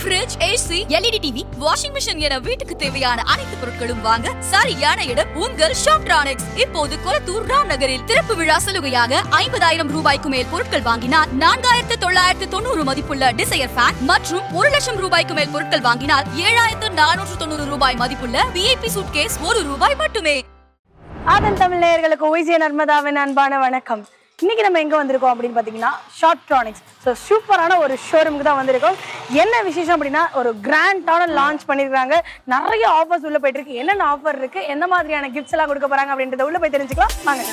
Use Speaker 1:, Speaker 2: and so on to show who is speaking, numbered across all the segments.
Speaker 1: Fridge, AC, LED TV, washing machine என வீட்டுக்கு தேவையான அனைத்து பொருட்களும் வாங்க சரியான இடம் உங்கள் ஷாப்ட்ரானிக்ஸ். இப்போது கொலத்தூர் ராம்நகரில் திறப்பு விழா சலுகையாக 50,000 ரூபாய்க்கு மேல் பொருட்கள் வாங்கினால் 4,990 மதிப்புள்ள டிசையர் ஃபேன் மற்றும் 1,00,000 ரூபாய்க்கு மேல் பொருட்கள் வாங்கினால் 7,490 ரூபாய் மதிப்புள்ள VIP சூட்கேஸ் ₹1 மட்டுமே.
Speaker 2: ஆதன் தமிழ் நேயர்களுக்கு விஜய நர்மதாவின் அன்பான வணக்கம். இன்னைக்கு நம்ம எங்க வந்திருக்கோம் அப்படின்னு பாத்தீங்கன்னா ஷார்ப்ட்ரானிக்ஸ். ஸோ சூப்பரான ஒரு ஷோரூமுக்கு தான் வந்திருக்கோம். என்ன விசேஷம் அப்படின்னா ஒரு கிராண்டான லான்ச் பண்ணிருக்காங்க. நிறைய ஆஃபர்ஸ் உள்ள போயிட்டு இருக்கு. என்னென்ன ஆஃபர் இருக்கு, எந்த மாதிரியான கிஃப்ட்ஸ் எல்லாம் கொடுக்க போறாங்க அப்படின்றத உள்ள போய் தெரிஞ்சுக்கலாம் வாங்க.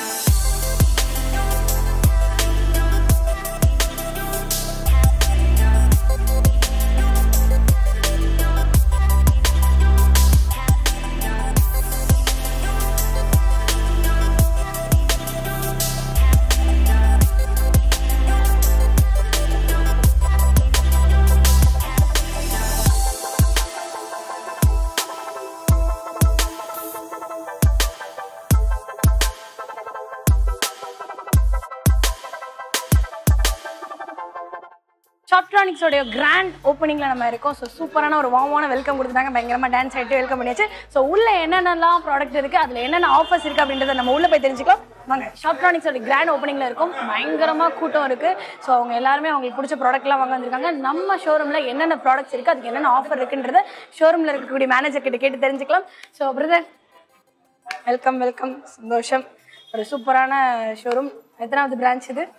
Speaker 2: ஷார்ப்ட்ரானிக்ஸோட கிராண்ட் ஓப்பனிங்ல நம்ம இருக்கோம். ஸோ சூப்பரான ஒரு வார்மான வெல்கம் கொடுத்துட்டாங்க. பயங்கரமா டான்ஸ் ஆகிட்டு வெல்கம் பண்ணியாச்சு. ஸோ உள்ள என்னென்னலாம் ப்ராடக்ட் இருக்கு, அதுல என்னென்ன ஆஃபர்ஸ் இருக்கு அப்படின்றத நம்ம உள்ள போய் தெரிஞ்சுக்கலாம் வாங்க. ஷார்ப்ட்ரானிக்ஸோட கிராண்ட் ஓப்பனிங்ல இருக்கும். பயங்கரமா கூட்டம் இருக்கு. ஸோ அவங்க எல்லாருமே அவங்களுக்கு பிடிச்ச ப்ராடக்ட்லாம் வாங்க வந்திருக்காங்க. நம்ம ஷோரூம்ல என்னென்ன ப்ராடக்ட்ஸ் இருக்கு, அதுக்கு என்னென்ன ஆஃபர் இருக்குன்றத ஷோரூம்ல இருக்கக்கூடிய மேனேஜர் கிட்ட கேட்டு தெரிஞ்சுக்கலாம். So brother welcome welcome. சந்தோஷம். ஒரு சூப்பரான ஷோரூம். எத்தனாவது பிரான்ச் இது?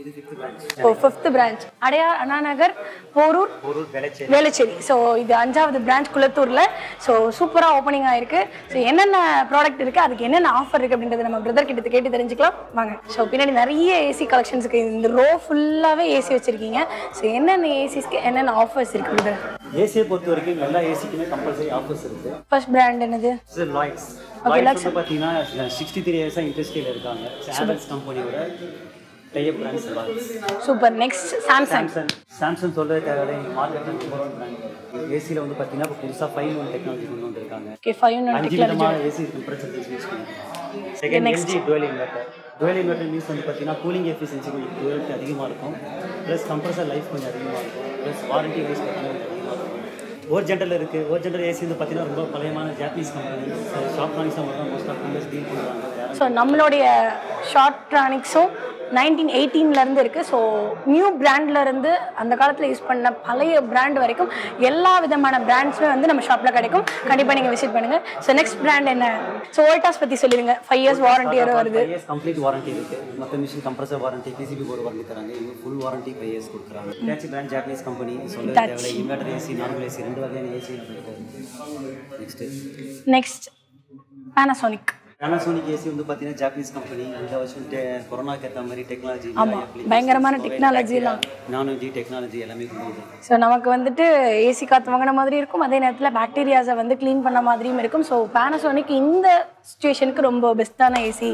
Speaker 2: Fifth branch. Adyar, Anna Nagar, Porur, Velachery. So இது 5வது பிரான்ச் குளத்தூர்ல. ஸோ சூப்பரா ஓப்பனிங் ஆயிருக்கு. ஸோ என்னென்ன ப்ராடக்ட் இருக்கு, அதுக்கு என்னென்ன ஆஃபர் இருக்கு அப்படின்றத நம்ம பிரதர் கிட்ட கேட்டு தெரிஞ்சுக்கலாம் வாங்க. ஸோ பின்னாடி நிறைய ஏசி கலெக்ஷன்ஸ் இருக்கு. இந்த ரோ ஃபுல்லாவே ஏசி வச்சிருக்கீங்க. ஸோ என்னென்ன ஏசிஸ்க்கு என்னென்ன ஆஃபர்ஸ் இருக்கு பிரதர்?
Speaker 3: ஏசியை பொறுத்த வரைக்கும் எல்லா ஏசிக்குமே கம்பல்சரி ஆஃபர்ஸ் இருக்கு.
Speaker 2: ஃபர்ஸ்ட் பிராண்ட் என்னது?
Speaker 3: லாய்ட்ஸ். லாய்ட்ஸ் பார்த்தீங்கன்னா 63 இயர்ஸா இண்டஸ்ட்ரியில் இருக்காங்க. சாம்சங் கம்பெனியோட type brands Lloyds.
Speaker 2: Super. Next Samsung.
Speaker 3: Samsung சொல்றது தேவையில்லை. மார்க்கெட்ல நம்பர் 1 பிராண்ட். ஏசியில் வந்து பார்த்தீங்கன்னா இப்போ புதுசாக 5-in-1 டெக்னாலஜி கொண்டு வந்திருக்காங்க.
Speaker 2: Okay, 5-in-1 technology.
Speaker 3: AC temperature use பண்ணுங்க. Second LG dual inverter. Dual inverter means வந்து பார்த்தீங்கன்னா கூலிங் எஃபிஷியன்சி கொஞ்சம் டுவெல்க்கு அதிகமாக இருக்கும். ப்ளஸ் கம்ப்ரஸர் லைஃப் கொஞ்சம் அதிகமாக இருக்கும். ப்ளஸ் வாரண்டி வைஸ் பார்த்தீங்கன்னா அதிகமாக இருக்கும். ஓர்ஜென்டரில் இருக்குது. ஓர்ஜென்டர் ஏசி வந்து பார்த்தீங்கன்னா ரொம்ப பழையமான ஜாப்பனீஸ் கம்பெனி. ஷார்ப்ட்ரானிக்ஸ் தான் தான் மோஸ்ட் ஆஃப் இண்டஸ்ட் டீல் பண்ணுறாங்க.
Speaker 2: ஸோ நம்மளுடைய ஷார்ப்ட்ரானிக்ஸும் 1918 இருந்து இருக்கு. ஸோ நியூ பிராண்ட்ல இருந்து அந்த காலத்தில் யூஸ் பண்ண பழைய பிராண்ட் வரைக்கும் எல்லா விதமான பிராண்ட்ஸுமே வந்து நம்ம ஷாப்ல கிடைக்கும். கண்டிப்பாக நீங்கள் விசிட் பண்ணுங்க. ஸோ நெக்ஸ்ட் பிராண்ட் என்ன? ஸோ வோல்டாஸ் பற்றி சொல்லிடுங்க. 5 இயர்ஸ் வாரண்டி வருது.
Speaker 3: 5 இயர்ஸ் கம்ப்ளீட் வாரண்டி இருக்கு. மற்ற machine compressor warranty, PCB board warranty தராங்க. இவங்க ஃபுல் வாரண்டி 5 இயர்ஸ் கொடுக்குறாங்க. Hitachi brand Japanese company. சொல்ல தேவையில்லை. இன்வெர்டர் ஏசி, நார்மல் ஏசி 2 வகையான ஏசி இருக்கு. Next
Speaker 2: Panasonic.
Speaker 3: பேனாசோனிக் ஏசி வந்து பார்த்தீங்கன்னா ஜாப்பனீஸ் கம்பெனி. இந்த வருஷம் கொரோனாக்கு ஏற்ற மாதிரி டெக்னாலஜி,
Speaker 2: பயங்கரமான டெக்னாலஜிலாம்,
Speaker 3: நானோஜி டெக்னாலஜி எல்லாமே கொண்டு வந்து.
Speaker 2: ஸோ நமக்கு வந்துட்டு ஏசி காற்று வாங்கின மாதிரி இருக்கும். அதே நேரத்தில் பாக்டீரியாஸை வந்து க்ளீன் பண்ண மாதிரியும் இருக்கும். ஸோ பேனாசோனிக் இந்த சிச்சுவேஷனுக்கு ரொம்ப பெஸ்ட்டான ஏசி.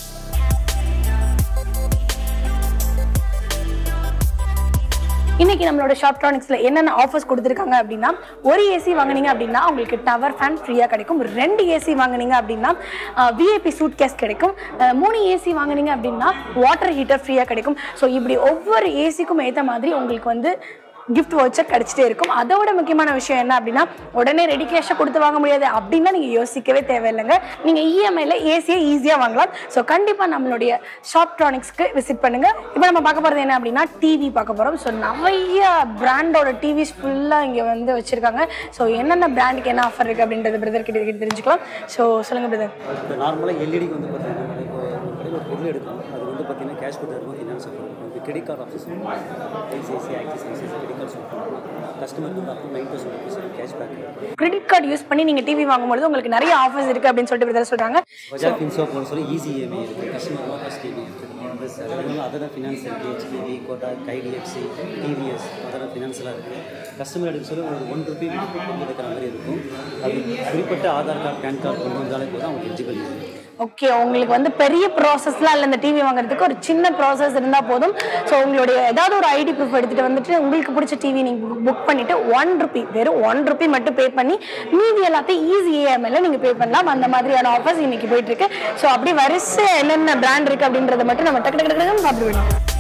Speaker 2: இன்னைக்கு நம்மளோட ஷார்ப்ட்ரானிக்ஸ்ல என்னென்ன ஆஃபர்ஸ் கொடுத்துருக்காங்க அப்படின்னா, ஒரு ஏசி வாங்கினீங்க அப்படின்னா உங்களுக்கு டவர் ஃபேன் ஃப்ரீயாக கிடைக்கும். 2 ஏசி வாங்கினீங்க அப்படின்னா VIP சூட் கேஸ் கிடைக்கும். 3 ஏசி வாங்கினீங்க அப்படின்னா வாட்டர் ஹீட்டர் ஃப்ரீயாக கிடைக்கும். ஸோ இப்படி ஒவ்வொரு ஏசிக்கும் ஏற்ற மாதிரி உங்களுக்கு வந்து கிஃப்ட் வவுச்சர் கிடைச்சிட்டே இருக்கும். அதோட முக்கியமான விஷயம் என்ன அப்படின்னா, உடனே ரெடி கேஷாக கொடுத்து வாங்க முடியாது அப்படின்னா நீங்கள் யோசிக்கவே தேவையில்லைங்க. நீங்கள் EMIல ஏசியை ஈஸியாக வாங்கலாம். ஸோ கண்டிப்பாக நம்மளுடைய ஷார்ப்ட்ரானிக்ஸ்க்கு விசிட் பண்ணுங்க. இப்போ நம்ம பார்க்க போகிறது என்ன அப்படின்னா, டிவி பார்க்க போகிறோம். ஸோ நிறைய பிராண்டோட டிவிஸ் ஃபுல்லாக இங்கே வந்து வச்சிருக்காங்க. ஸோ என்னென்ன பிராண்டுக்கு என்ன ஆஃபர் இருக்குது அப்படின்றது பிரதர் கிட்ட தெரிஞ்சுக்கலாம். ஸோ சொல்லுங்கள் பிரதர்.
Speaker 3: இப்போ நார்மலாக எல்இடிக்கு வந்து பார்த்தீங்கன்னா இப்போ ஒரு பொருள் எடுக்கணும். அது வந்து பார்த்தீங்கன்னா கேஷ் கொடுத்துருக்கோம். ஃபினான்ஸ் கொடுக்கணும். இப்போ credit card office ICICI Axis credit card சொல்லுவோம். கஸ்டமருக்கு வந்து அப்போ 9% cash back. Credit
Speaker 2: card use பண்ணி நீங்கள் டிவி வாங்கும்போது உங்களுக்கு நிறைய ஆஃபர்ஸ் இருக்குது அப்படின்னு சொல்லிட்டு பிரதர் சொல்கிறாங்க.
Speaker 3: பஜாஜ் ஃபின்சோ போல சொல்லி ஈஸி EMI இருக்குது. கஸ்டமர் ஃபஸ்ட் EMI இருக்குது. அதர் ஃபினான்ஸ் இருக்குது. HDB, Kotak, IDFC, TVS other ஃபினான்ஸ்லாம் இருக்குது. கஸ்டமர் எடுக்க சொல்லி ஒரு ₹1 கொண்டு இருக்கிற மாதிரி இருக்கும். அது குறிப்பிட்ட ஆதார் கார்டு, பேன் கார்டு கொண்டு வந்தாலே போதும் அவங்க எலிஜிபிள்.
Speaker 2: ஓகே, உங்களுக்கு வந்து பெரிய ப்ராசஸ்லாம் இல்லை. இந்த டிவி வாங்குறதுக்கு ஒரு சின்ன ப்ராசஸ் இருந்தால் போதும். ஸோ உங்களுடைய ஏதாவது ஒரு ஐடி ப்ரூஃப் எடுத்துகிட்டு வந்துட்டு உங்களுக்கு பிடிச்ச டிவி நீங்கள் புக் பண்ணிவிட்டு ₹1 வெறும் ₹1 மட்டும் பே பண்ணி மீதி எல்லாத்தையும் ஈஸி EMIல நீங்கள் பே பண்ணலாம். அந்த மாதிரியான ஆஃபர்ஸ் இன்னைக்கு போயிட்டு இருக்கு. ஸோ அப்படி வரிசை என்னென்ன பிராண்ட் இருக்குது அப்படின்றத மட்டும் நம்ம டக்கு டக்கு டக்குன்னு பார்த்து விடணும்.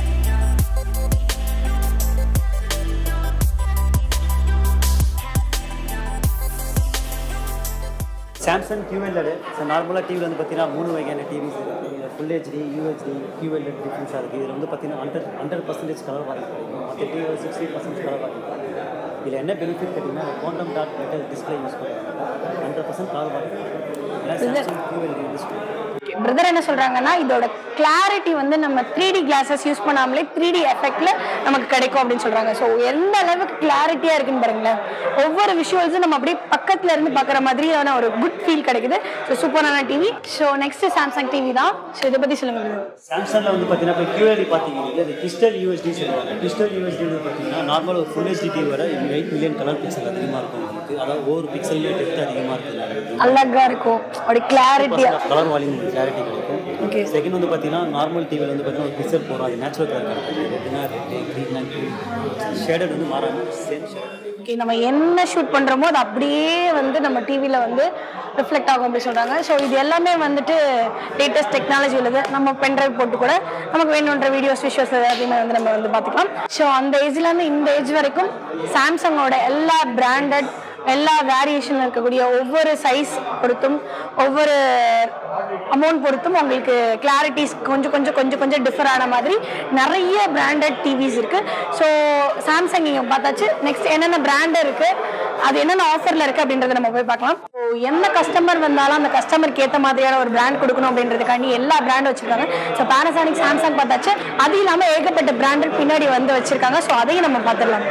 Speaker 3: Samsung QLED. ஸோ நார்மலாக டிவியில் வந்து பார்த்தீங்கன்னா 3 வகையான டிவிஸ் இருக்குது. ஃபுல் ஹெச்டி, UHD, QLED டிஃப்ரென்ஸாக இருக்குது. இதில் வந்து பார்த்தீங்கன்னா 100% கலர் வாரண்டி கிடைக்கும். மற்ற டிவியில் 60% கலர் வாரண்டி கிடைக்கும். இதில் என்ன பெனிஃபிட் கேட்டிங்கன்னா quantum dot metal display use பண்ணுறாங்க. 100% கலர் வாரண்டி கிடைக்கும். ஏன்னா சாம்சங் QLED டிஸ்பிளே.
Speaker 2: பிரதர் என்ன சொல்றாங்கன்னா இதோட கிளாரிட்டி வந்து நம்ம 3D கிளாஸஸ் யூஸ் பண்ணாமலே 3D எஃபெக்ட்ல நமக்கு கிடைக்கும் அப்படின்னு சொல்றாங்க. ஸோ எந்த அளவுக்கு கிளாரிட்டியா இருக்குன்னு பாருங்களேன். ஒவ்வொரு விஷுவல்ஸும் நம்ம அப்படியே பக்கத்துல இருந்து பார்க்குற மாதிரியான ஒரு குட் ஃபீல் கிடைக்குது. ஸோ சூப்பரான TV. So next Samsung TV தான். ஸோ இதை பத்தி சொல்லுங்க.
Speaker 3: சாம்சங்கில் வந்து பார்த்தீங்கன்னா இப்போ QLED பார்த்தீங்கன்னா அது கிறிஸ்டல் UHD சொல்லுவாங்க. கிறிஸ்டல் UHD வந்து பார்த்தீங்கன்னா நார்மல் ஒரு ஃபுல் ஹெச்டி டிவி வர 8 மில்லியன் கலர் பிக்சல் அதிகமாக இருக்கும் உங்களுக்கு. அதாவது ஒவ்வொரு பிக்சல்லேயே டெப்த் அதிகமாக இருக்குது.
Speaker 2: அழகா இருக்கும். அப்படி கிளாரிட்டியா
Speaker 3: கலர் வால்யூம் கிளாரிட்டி கிடைக்கும். ஓகே. செகண்ட் வந்து பார்த்தீங்கன்னா நார்மல் டிவியில் வந்து பார்த்தீங்கன்னா ஒரு பிக்சல் போகிறோம். அது நேச்சுரல் கலர் கிடைக்கும். Retina red, green and shaded வந்து மாறாமல் சேம் ஷேட்.
Speaker 2: ஓகே. நம்ம என்ன ஷூட் பண்ணுறோமோ அது அப்படியே வந்து நம்ம டிவியில் வந்து ரிஃப்ளெக்ட் ஆகும் அப்படி சொல்கிறாங்க. ஸோ இது எல்லாமே வந்துட்டு லேட்டஸ்ட் டெக்னாலஜி உள்ளது. நம்ம பென்ட்ரைவ் போட்டு கூட நமக்கு வேணுன்ற வீடியோஸ் விஷுவல்ஸ் எல்லாத்தையுமே வந்து நம்ம வந்து பார்த்துக்கலாம். ஸோ அந்த ஏஜ்லேருந்து இந்த ஏஜ் வரைக்கும் சாம்சங்கோட எல்லா பிராண்டட் எல்லா வேரியேஷனில் இருக்கக்கூடிய ஒவ்வொரு சைஸ் பொறுத்தும் ஒவ்வொரு அமௌண்ட் பொறுத்தும் உங்களுக்கு கிளாரிட்டிஸ் கொஞ்சம் டிஃபர் ஆன மாதிரி நிறைய பிராண்டட் டிவிஸ் இருக்குது. ஸோ சாம்சங் இங்கே பார்த்தாச்சு. நெக்ஸ்ட் என்னென்ன பிராண்ட் இருக்குது, அது என்னென்ன ஆஃபரில் இருக்குது அப்படின்றத நம்ம போய் பார்க்கலாம். ஸோ எந்த கஸ்டமர் வந்தாலும் அந்த கஸ்டமருக்கு ஏற்ற மாதிரியான ஒரு பிராண்ட் கொடுக்கணும் அப்படின்றதுக்காண்டி எல்லா பிராண்டும் வச்சுருக்காங்க. ஸோ பேனசானிக், சாம்சங் பார்த்தாச்சு. அது இல்லாமல் ஏகப்பட்ட பிராண்டட் பின்னாடி வந்து வச்சுருக்காங்க. ஸோ அதையும் நம்ம பார்த்துடலாம்.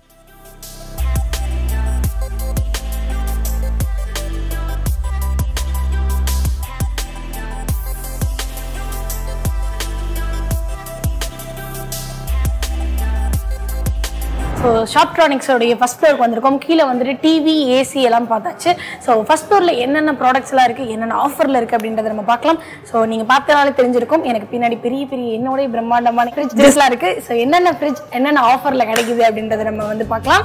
Speaker 2: ஸோ ஷாப்ட்ரானிக்ஸோடைய ஃபஸ்ட் ஃப்ளோருக்கு வந்திருக்கோம். கீழே வந்துட்டு டிவி, ஏசி எல்லாம் பார்த்தாச்சு. ஸோ ஃபஸ்ட் ஃப்ளோரில் என்னென்ன ப்ராடக்ட்ஸ்லாம் இருக்குது, என்னென்ன ஆஃபரில் இருக்குது அப்படின்றத நம்ம பார்க்கலாம். ஸோ நீங்கள் பார்த்தனாலே தெரிஞ்சிருக்கும் எனக்கு பின்னாடி பெரிய என்னோடைய பிரம்மாண்டமான ஃப்ரிட்ஜஸ்லாம் இருக்குது. ஸோ என்னென்ன ஃப்ரிட்ஜ் என்னென்ன ஆஃபரில் கிடைக்குது அப்படின்றத நம்ம வந்து பார்க்கலாம்.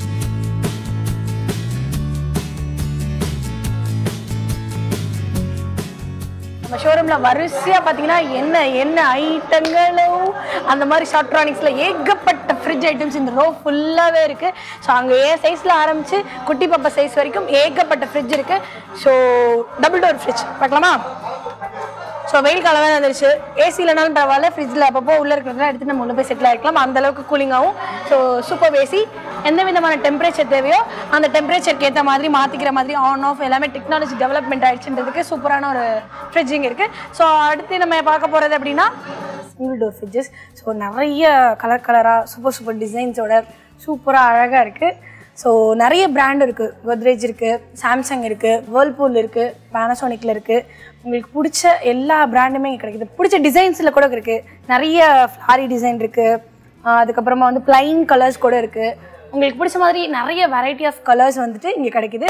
Speaker 2: நம்ம ஷோரூமில் வரிசையாக பார்த்தீங்கன்னா என்ன ஐட்டங்களோ அந்த மாதிரி ஷாப்ட்ரானிக்ஸில் ஏகப்பட்ட ஃப்ரிட்ஜ் ஐட்டம்ஸ் இந்த ரோ ஃபுல்லாகவே இருக்குது. ஸோ அங்கே சைஸில் ஆரம்பித்து குட்டி பாப்பா சைஸ் வரைக்கும் ஏகப்பட்ட ஃப்ரிட்ஜ் இருக்குது. ஸோ டபுள் டோர் ஃப்ரிட்ஜ் பார்க்கலாமா? ஸோ வெயில் காலம் வேறு வந்துருச்சு. ஏசி இல்லைனாலும் பரவாயில்ல, ஃப்ரிட்ஜில் அப்பப்போ உள்ளே இருக்கிறதெல்லாம் எடுத்துகிட்டு நம்ம உள்ளே போய் செட்டில் ஆகிக்கலாம். அந்தளவுக்கு கூலிங்காகவும். So super AC. எந்த விதமான டெம்பரேச்சர் தேவையோ அந்த டெம்பரேச்சருக்கு ஏற்ற மாதிரி மாற்றிக்கிற மாதிரி ஆன் ஆஃப் எல்லாமே டெக்னாலஜி டெவலப்மெண்ட் ஆகிடுச்சுன்றதுக்கு சூப்பரான ஒரு ஃப்ரிட்ஜிங் இருக்குது. ஸோ அடுத்து நம்ம பார்க்க போகிறது அப்படின்னா சிங்கிள் டோர் ஃப்ரிட்ஜஸ். ஸோ நிறைய கலராக சூப்பர் டிசைன்ஸோட சூப்பராக அழகாக இருக்குது. ஸோ நிறைய பிராண்ட் இருக்குது. கோத்ரேஜ் இருக்குது, சாம்சங் இருக்குது, வேர்ல்பூல் இருக்குது, பேனசோனிக்கில் இருக்குது. உங்களுக்கு பிடிச்ச எல்லா பிராண்டுமே இங்கே கிடைக்குது. பிடிச்ச டிசைன்ஸில் கூட இருக்குது. நிறைய ஃப்ளாரி டிசைன் இருக்குது. அதுக்கப்புறமா வந்து பிளைன் கலர்ஸ் கூட இருக்குது. உங்களுக்கு பிடிச்ச மாதிரி நிறைய வெரைட்டி ஆஃப் கலர்ஸ் வந்துட்டு இங்கே கிடைக்குது.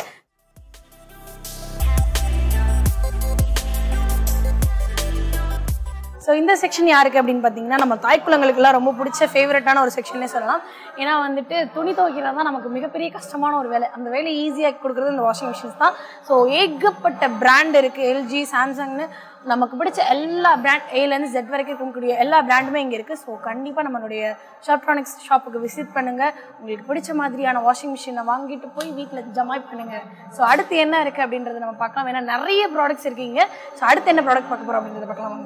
Speaker 2: ஸோ இந்த செக்ஷன் யாருக்கு அப்படின்னு பார்த்தீங்கன்னா நம்ம தாய்க்குளங்களுக்குலாம் ரொம்ப பிடிச்ச ஃபேவரட்டான ஒரு செக்ஷன்னே சொல்லலாம். ஏன்னா வந்துட்டு துணி துவைக்கிறது தான் நமக்கு மிகப்பெரிய கஷ்டமான ஒரு வேலை. அந்த வேலையை ஈஸியாக கொடுக்குறது இந்த வாஷிங் மிஷின்ஸ் தான். ஸோ ஏகப்பட்ட பிராண்ட் இருக்குது. எல்ஜி, சாம்சங்னு நமக்கு பிடிச்ச எல்லா பிராண்ட் ஏலேருந்து Z வரைக்கும் இருக்கக்கூடிய எல்லா பிராண்டுமே இங்கே இருக்குது. ஸோ கண்டிப்பாக நம்மளுடைய ஷாப்ட்ரானிக்ஸ் ஷாப்புக்கு விசிட் பண்ணுங்கள். உங்களுக்கு பிடிச்ச மாதிரியான வாஷிங் மிஷினை வாங்கிட்டு போய் வீட்டில் ஜமாய் பண்ணுங்கள். ஸோ அடுத்து என்ன இருக்குது அப்படின்றத நம்ம பார்க்கலாம். ஏன்னா நிறைய ப்ராடக்ட்ஸ் இருக்கீங்க. ஸோ அடுத்து என்ன ப்ராடக்ட் பார்க்க போகிறோம் அப்படின்றத பார்க்கலாம்.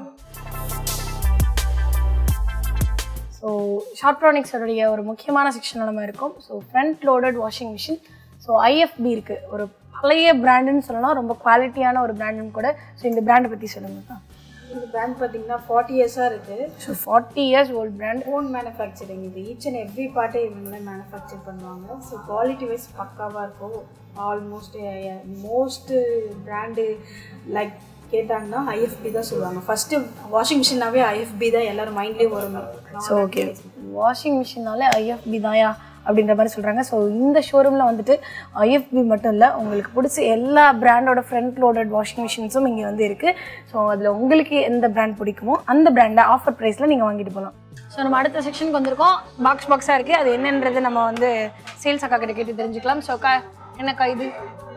Speaker 2: ஸோ ஷாப்ட்ரானிக்ஸோடைய ஒரு முக்கியமான செக்ஷனில் நம்ம இருக்கோம். So front loaded washing machine. So IFB இருக்குது. ஒரு பழைய பிராண்டுன்னு சொல்லலாம், ரொம்ப குவாலிட்டியான ஒரு பிராண்டுன்னு கூட. ஸோ இந்த பிராண்டை பற்றி சொல்லுங்கக்கா.
Speaker 4: இந்த பிராண்ட் பார்த்தீங்கன்னா 40 இயர்ஸாக இருக்குது.
Speaker 2: So 40 years old brand.
Speaker 4: Own manufacturing. இது ஈச் அண்ட் எவ்ரி பார்ட்டே இவங்களே மேனுஃபேக்சர் பண்ணுவாங்க. ஸோ குவாலிட்டி வைஸ் பக்காவாக இருக்கும். ஆல்மோஸ்ட் மோஸ்ட் பிராண்டு லைக் கேட்டாங்கன்னா IFB தான் சொல்லுவாங்க. ஃபஸ்ட்டு வாஷிங் மிஷினாவே IFB தான் எல்லோரும் மைண்ட்லேயே வரும்.
Speaker 2: ஸோ ஓகே, வாஷிங் மிஷினாலே IFB தாயா அப்படின்ற மாதிரி சொல்கிறாங்க. ஸோ இந்த ஷோரூமில் வந்துட்டு IFB மட்டும் இல்லை, உங்களுக்கு பிடிச்ச எல்லா பிராண்டோட ஃப்ரண்ட் லோடட் வாஷிங் மிஷின்ஸும் இங்கே வந்து இருக்குது. ஸோ அதில் உங்களுக்கு எந்த பிராண்ட் பிடிக்குமோ அந்த பிராண்டை ஆஃபர் ப்ரைஸில் நீங்கள் வாங்கிட்டு போகலாம். ஸோ நம்ம அடுத்த செக்ஷனுக்கு வந்திருக்கோம். பாக்ஸாக இருக்குது. அது என்னன்றது நம்ம வந்து சேல்ஸ் அக்கா கிட்ட கேட்டு தெரிஞ்சுக்கலாம். ஸோ அக்கா என்னக்கா இது?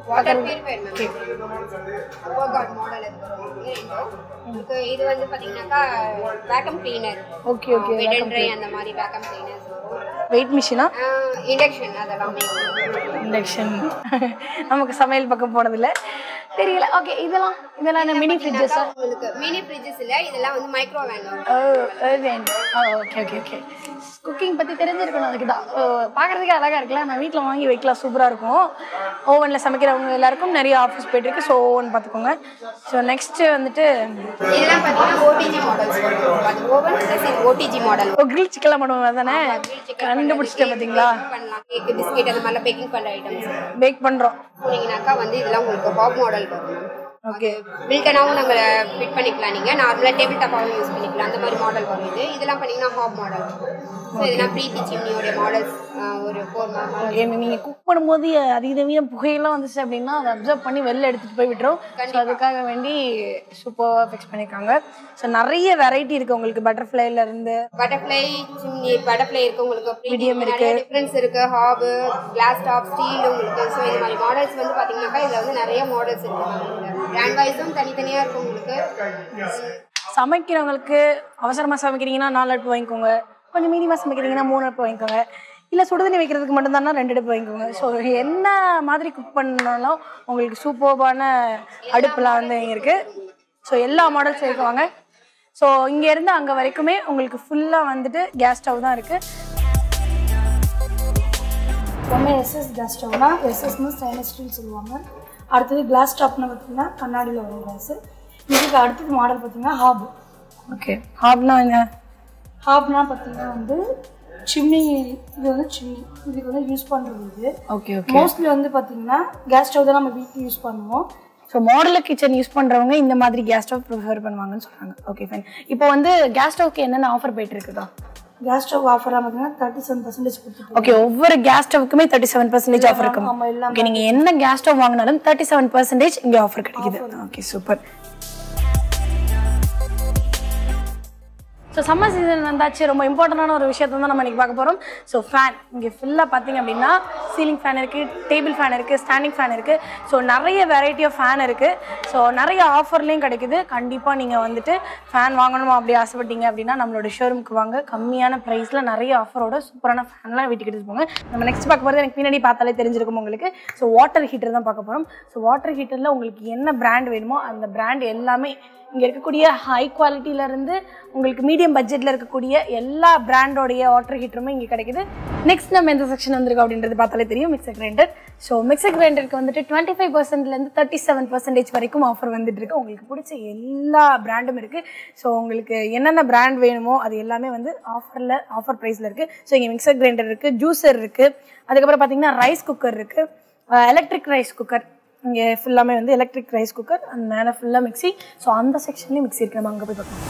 Speaker 5: இது வந்து பாத்தீங்கன்னாக்கா வேக்கம் கிளீனர்.
Speaker 2: Okay okay.
Speaker 5: அந்த மாதிரி வேக்கம் கிளீனர்ஸ்.
Speaker 2: வெயிட் மிஷினா?
Speaker 5: இண்டக்ஷன். அதெல்லாம்
Speaker 2: இண்டக்ஷன். நமக்கு சமையல் பக்கம் போனதில்லை. தெரியல. ஓகே, இதெல்லாம் மினி ஃப்ரிட்ஜஸ்.
Speaker 5: உங்களுக்கு மினி ஃப்ரிட்ஜஸ் இல்ல, இதெல்லாம் வந்து microwave.
Speaker 2: Okay okay okay. Cooking பற்றி தெரிஞ்சிருக்கணும், அதுக்கு தான். பார்க்குறதுக்கே அழகாக இருக்குல்ல. நான் வீட்டில் வாங்கி வைக்கலாம், சூப்பராக இருக்கும். ஓவனில் சமைக்கிறவங்க எல்லாருக்கும் நிறைய ஆஃபீஸ் போயிட்டுருக்கு. ஸோ ஓவன் பார்த்துக்கோங்க. ஸோ நெக்ஸ்ட்டு வந்துட்டு
Speaker 5: இதெல்லாம் பார்த்தீங்கன்னா ஓடிஜி மாடல்ஸ். அது ஓவன் ப்ளஸ் இது ஓடிஜி மாடல்.
Speaker 2: கிரில் சிக்கன்லாம் பண்ணுவாங்க தானே? கண்டுபிடிச்சிட்டேன் பார்த்தீங்களா?
Speaker 5: பண்ணலாம். கேக், பிஸ்கெட் அந்த மாதிரிலாம் பேக்கிங் பண்ணுற ஐட்டம்ஸ்
Speaker 2: பேக் பண்ணுறோம்.
Speaker 5: போனீங்கன்னாக்கா வந்து இதெல்லாம் உங்களுக்கு ஹாப் மாடல் வரும்.
Speaker 2: ஓகே,
Speaker 5: பில்டனாகவும் நாங்கள் ஃபிட் பண்ணிக்கலாம். நீங்கள் நார்மலாக டேபிள் டாப்பாகவும் யூஸ் பண்ணிக்கலாம். அந்த மாதிரி மாடல் வரும். இதெல்லாம் பண்ணிங்கன்னா ஹாப் மாடல். ஸோ இதெல்லாம் ப்ரீத்தி சிம்னியோடைய மாடல்ஸ். ஒரு 4 மாடல்.
Speaker 2: நீங்கள் குக் பண்ணும்போது அதிகமாக புகையெல்லாம் வந்துச்சு அப்படின்னா அதை அப்சர்வ் பண்ணி வெளில எடுத்துகிட்டு போய் விட்டுரும். ஸோ அதுக்காக வேண்டி சூப்பராக ஃபிக்ஸ் பண்ணியிருக்காங்க. ஸோ நிறைய வெரைட்டி இருக்குது உங்களுக்கு. பட்டர்ஃப்ளைலேருந்து
Speaker 5: பட்டர்ஃப்ளை சிம்னி, பட்டர்ஃப்ளை இருக்குது உங்களுக்கு.
Speaker 2: மீடியம் இருக்குது,
Speaker 5: டிஃப்ரென்ஸ் இருக்குது. ஹாபு, கிளாஸ் டாப், ஸ்டீல் உங்களுக்கு. ஸோ இந்த மாதிரி மாடல்ஸ் வந்து பார்த்தீங்கன்னாக்கா இதில் வந்து நிறைய மாடல்ஸ் இருக்குது. பிராண்ட் வைஸும் தனித்தனியாக இருக்கும் உங்களுக்கு.
Speaker 2: சமைக்கிறவங்களுக்கு அவசரமாக சமைக்கிறீங்கன்னா 4 அடுப்பு வாங்கிக்கோங்க. கொஞ்சம் மீடியமாக சமைக்கிறீங்கன்னா 3 அடுப்பு வாங்கிக்கோங்க. இல்லை சுடுதண்ணி வைக்கிறதுக்கு மட்டும்தானா 2 அடுப்பு வாங்கிக்கோங்க. ஸோ என்ன மாதிரி குக் பண்ணாலும் உங்களுக்கு சூப்பர்பான அடுப்புலாம் வந்து இங்கே இருக்குது. ஸோ எல்லா மாடல்ஸ் வைக்குவாங்க. ஸோ இங்கேருந்து அங்கே வரைக்குமே உங்களுக்கு ஃபுல்லாக வந்துட்டு கேஸ் ஸ்டவ் தான் இருக்குது.
Speaker 4: ஒன்று எஸ்எஸ் கேஸ் ஸ்டவ்னா, எஸ்எஸ்னு ஸ்டெயின்லெஸ் ஸ்டீல் சொல்லுவாங்க. அடுத்தது கிளாஸ் டாப்னு பார்த்தீங்கன்னா கண்ணாடியில் வரும் கிளாஸு. இதுக்கு அடுத்தது மாடல் பார்த்தீங்கன்னா ஹாப்.
Speaker 2: ஓகே, ஹாப்னா என்ன?
Speaker 4: ஹாப்னா பார்த்தீங்கன்னா வந்து சிம்னி. இது வந்து சிம்னி, இதுக்கு வந்து யூஸ் பண்ணுறது இது.
Speaker 2: Okay okay.
Speaker 4: மோஸ்ட்லி வந்து பார்த்தீங்கன்னா கேஸ் ஸ்டவ் தான் நம்ம வீட்டுக்கு யூஸ் பண்ணுவோம்.
Speaker 2: ஸோ மாடுலர் கிச்சன் யூஸ் பண்ணுறவங்க இந்த மாதிரி கேஸ் ஸ்டவ் ப்ரிஃபர் பண்ணுவாங்கன்னு சொல்கிறாங்க. Okay fine. இப்போ வந்து கேஸ் ஸ்டவ்க்கு என்னென்ன ஆஃபர் போயிட்டு இருக்குதா?
Speaker 4: கேஸ் ஸ்டவ் ஆஃபராக பார்த்தீங்கன்னா 37% கொடுத்துருக்கோம்.
Speaker 2: ஓகே, ஒவ்வொரு கேஸ் ஸ்டவ்க்குமே 37% ஆஃபர் இருக்கும். ஓகே, நீங்கள் என்ன கேஸ் ஸ்டவ் வாங்கினாலும் 37% இங்கே ஆஃபர் கிடைக்குது. Okay, super. So summer season வந்தாச்சு. ரொம்ப இம்பார்ட்டண்டான ஒரு விஷயத்தை தான் நம்ம இன்றைக்கி பார்க்க போகிறோம். ஸோ ஃபேன் இங்கே ஃபுல்லாக பார்த்தீங்க அப்படின்னா சீலிங் ஃபேன் இருக்குது, டேபிள் ஃபேன் இருக்குது, ஸ்டாண்டிங் ஃபேன் இருக்குது. ஸோ நிறைய வெரைட்டி ஆஃப் ஃபேன் இருக்குது. ஸோ நிறைய ஆஃபர்லேயும் கிடைக்குது. கண்டிப்பாக நீங்கள் வந்துட்டு ஃபேன் வாங்கணும் அப்படி ஆசைப்பட்டீங்க அப்படின்னா நம்மளோட ஷோரூமுக்கு வாங்க. கம்மியான ப்ரைஸில் நிறைய ஆஃபரோட சூப்பரான ஃபேன்லாம் வீட்டுக்கு எடுத்துகிட்டு போங்க. நம்ம நெக்ஸ்ட் பார்க்க போகிறது எனக்கு பின்னாடி பார்த்தாலே தெரிஞ்சிருக்கும் உங்களுக்கு. ஸோ வாட்டர் ஹீட்டர் தான் பார்க்க போகிறோம். ஸோ வாட்டர் ஹீட்டரில் உங்களுக்கு என்ன பிராண்ட் வேணுமோ அந்த பிராண்ட் எல்லாமே இங்கே இருக்கக்கூடிய ஹை குவாலிட்டியிலேருந்து உங்களுக்கு மீடியம் பட்ஜெட்டில் இருக்கக்கூடிய எல்லா பிராண்டோடைய வாட்டர் ஹீட்டருமே இங்கே கிடைக்குது. நெக்ஸ்ட் நம்ம எந்த செக்ஷன் வந்திருக்கோம் அப்படின்றது பார்த்தாலே தெரியும், மிக்சர் கிரைண்டர். ஸோ மிக்சர் கிரைண்டருக்கு வந்துட்டு 25%லேருந்து 37% வரைக்கும் ஆஃபர் வந்துட்டு இருக்கு. உங்களுக்கு பிடிச்ச எல்லா பிராண்டும் இருக்குது. ஸோ உங்களுக்கு என்னென்ன பிராண்ட் வேணுமோ அது எல்லாமே வந்து ஆஃபர் ப்ரைஸில் இருக்குது. ஸோ இங்கே மிக்சர் கிரைண்டர் இருக்குது, ஜூஸர் இருக்குது, அதுக்கப்புறம் பார்த்தீங்கன்னா ரைஸ் குக்கர் இருக்குது, எலக்ட்ரிக் ரைஸ் குக்கர். இங்கே ஃபுல்லாமே வந்து எலக்ட்ரிக் ரைஸ் குக்கர், அந்த மேலே ஃபுல்லாக மிக்சி. ஸோ அந்த செக்ஷன்லேயும் மிக்சி இருக்குது. நம்ம அங்கே போய் பார்க்கலாம்.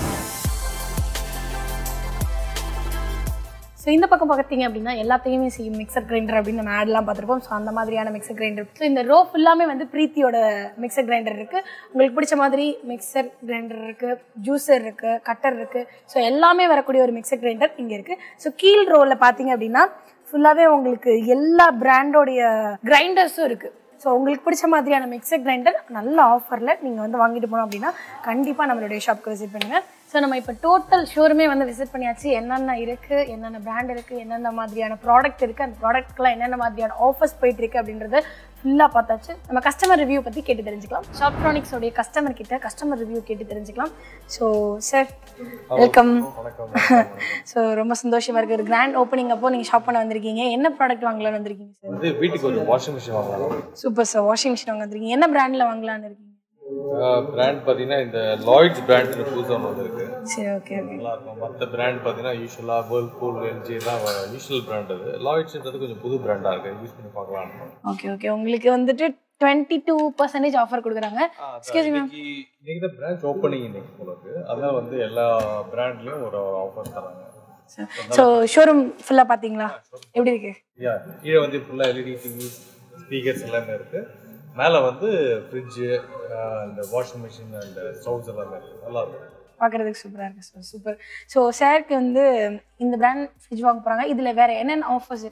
Speaker 2: ஸோ இந்த பக்கம் பார்த்தீங்க அப்படின்னா எல்லாத்தையுமே செய்யும் மிக்சர் கிரைண்டர் அப்படின்னு நம்ம ஆட்லாம் பார்த்துருப்போம். ஸோ அந்த மாதிரியான மிக்சர் கிரைண்டர். ஸோ இந்த ரோ ஃபுல்லாமே வந்து பிரீத்தியோட மிக்சர் கிரைண்டர் இருக்குது. உங்களுக்கு பிடிச்ச மாதிரி மிக்சர் கிரைண்டர் இருக்குது, ஜூஸர் இருக்குது, கட்டர் இருக்குது. ஸோ எல்லாமே வரக்கூடிய ஒரு மிக்சர் கிரைண்டர் இங்கே இருக்குது. ஸோ கீழ் ரோவில் பார்த்தீங்க அப்படின்னா ஃபுல்லாகவே உங்களுக்கு எல்லா பிராண்டோடைய கிரைண்டர்ஸும் இருக்குது. ஸோ உங்களுக்கு பிடிச்ச மாதிரியான மிக்சர் கிரைண்டர் நல்ல ஆஃபரில் நீங்கள் வந்து வாங்கிட்டு போனோம் அப்படின்னா கண்டிப்பாக நம்மளுடைய ஷாப்க்கு விசிட் பண்ணுங்கள். ஸோ நம்ம இப்போ டோட்டல் ஷோரூமே வந்து விசிட் பண்ணியாச்சு. என்னென்ன இருக்குது, என்னென்ன பிராண்ட் இருக்குது, என்னென்ன மாதிரியான ப்ராடக்ட் இருக்குது, அந்த ப்ராடக்ட்லாம் என்னென்ன மாதிரியான ஆஃபர்ஸ் போயிட்டுருக்கு அப்படின்றத ஃபுல்லாக பார்த்தாச்சு. நம்ம கஸ்டமர் ரிவ்யூ பற்றி கேட்டு தெரிஞ்சுக்கலாம். ஷாப்ட்ரானிக்ஸோடைய கஸ்டமர் ரிவ்யூ கேட்டு தெரிஞ்சுக்கலாம். So sir welcome. ஸோ ரொம்ப சந்தோஷமாக இருக்குது. ஒரு கிராண்ட் ஓப்பனிங் அப்போ நீங்கள் ஷாப் பண்ண வந்திருக்கீங்க. என்ன ப்ராடக்ட் வாங்கலாம்னு வந்திருக்கீங்க சார்?
Speaker 3: வீட்டுக்கு ஒரு வாஷிங் மிஷின் வாங்கலாம்.
Speaker 2: சூப்பர் சார், வாஷிங் மிஷின் வாங்க வந்திருக்கீங்க. என்ன பிராண்டில் வாங்கலான்னு இருக்கீங்க?
Speaker 6: பிராண்ட் பார்த்தீங்கன்னா இந்த லாய்ட்ஸ் பிராண்ட் புதுசாக வந்திருக்கு.
Speaker 2: சரி, ஓகே ஓகே.
Speaker 6: நல்லா இருக்கும். மற்ற பிராண்ட் பார்த்தீங்கன்னா யூஸ்வலாக வேர்ல்பூல், எல்ஜி தான் யூஸ்வல் பிராண்ட். அது லாய்ட்ஸ்ன்றது கொஞ்சம் புது பிராண்டாக இருக்குது, யூஸ் பண்ணி பார்க்கலாம்.
Speaker 2: Okay okay. உங்களுக்கு வந்துட்டு 22% ஆஃபர் கொடுக்குறாங்க. எக்ஸ்கியூஸ் மீ,
Speaker 6: இன்னைக்கு தான் பிரான்ச் ஓப்பனிங் இன்னைக்கு போலக்கு. அதனால வந்து எல்லா பிராண்ட்லேயும் ஒரு ஆஃபர் தராங்க.
Speaker 2: ஸோ ஷோரூம் ஃபுல்லாக பார்த்தீங்களா எப்படி இருக்கு?
Speaker 6: கீழே வந்து ஃபுல்லாக எல்இடி டிவி, ஸ்பீக்கர்ஸ் எல்லாமே இருக்குது. மேலே வந்து ஃப்ரிட்ஜு, இந்த வாஷிங் மிஷின் அண்ட் ஸ்டவ்ஸ் எல்லாமே இருக்குது. நல்லா இருக்கும்,
Speaker 2: பார்க்குறதுக்கு சூப்பராக இருக்குது சார். சூப்பர். ஸோ சாருக்கு வந்து இந்த பிராண்ட் ஃப்ரிட்ஜ் வாங்க போகிறாங்க. இதில் வேறு என்னென்ன ஆஃபர்ஸ் இருக்குது?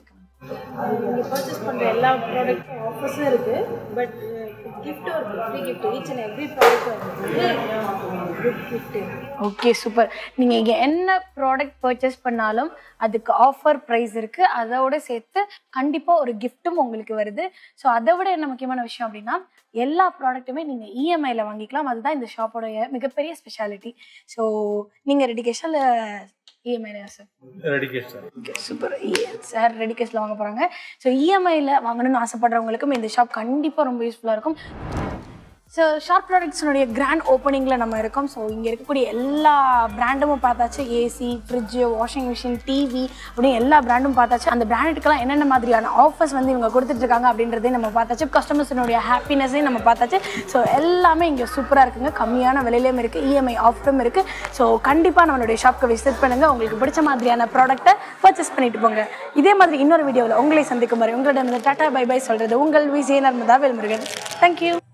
Speaker 4: நீங்கள் பர்ச்சேஸ் பண்ணுற எல்லா ப்ராடக்ட்டும் ஆஃபர்ஸும் இருக்குது. பட் கிஃப்ட்டும் இருக்குது, free gift. Each and every ப்ராடக்ட்டும் வந்து குட் கிஃப்ட்.
Speaker 2: Okay, super. நீங்கள் இங்கே என்ன ப்ராடக்ட் பர்ச்சேஸ் பண்ணாலும் அதுக்கு ஆஃபர் ப்ரைஸ் இருக்குது. அதோடு சேர்த்து கண்டிப்பாக ஒரு கிஃப்ட்டும் உங்களுக்கு வருது. ஸோ அதை விட என்ன முக்கியமான விஷயம் அப்படின்னா எல்லா ப்ராடக்ட்டுமே நீங்கள் இஎம்ஐயில் வாங்கிக்கலாம். அதுதான் இந்த ஷாப்போடைய மிகப்பெரிய ஸ்பெஷாலிட்டி. ஸோ நீங்கள் ரெடி கேஷா இல்லை இஎம்ஐலையா sir?
Speaker 6: Ready cash sir.
Speaker 2: Okay, super. Sir ready கேஷில் வாங்க போகிறாங்க. ஸோ இஎம்ஐயில் வாங்கணும்னு ஆசைப்படுறவங்களுக்கும் இந்த ஷாப் கண்டிப்பாக ரொம்ப யூஸ்ஃபுல்லாக இருக்கும். ஸோ ஷார்ப் ப்ராடக்ட்ஸினுடைய கிராண்ட் ஓப்பனிங்கில் நம்ம இருக்கோம். ஸோ இங்கே இருக்கக்கூடிய எல்லா பிராண்டும் பார்த்தாச்சு. AC, fridge, washing machine, TV அப்படின்னு எல்லா பிராண்டும் பார்த்தாச்சு. அந்த பிராண்டுக்கெல்லாம் என்னென்ன மாதிரியான ஆஃபர்ஸ் வந்து இவங்க கொடுத்துட்ருக்காங்க அப்படின்றதையும் நம்ம பார்த்தாச்சு. கஸ்டமர்ஸினுடைய ஹாப்பினஸையும் நம்ம பார்த்தாச்சு. ஸோ எல்லாமே இங்கே சூப்பராக இருக்குங்க. கம்மியான விலையிலையும் இருக்குது, இஎம்ஐ ஆஃபரும் இருக்குது. ஸோ கண்டிப்பாக நம்மளுடைய ஷாப்க்கு விசிட் பண்ணுங்கள். உங்களுக்கு பிடிச்ச மாதிரியான ப்ராடக்ட்டை பர்ச்சேஸ் பண்ணிட்டு போங்க. இதே மாதிரி இன்னொரு வீடியோவில் உங்களை சந்திக்கும் வரை உங்களிடம் டாடா பை பை சொல்கிறது உங்கள் விஜய் நர்மதா வேல்முருகன். தேங்க்யூ.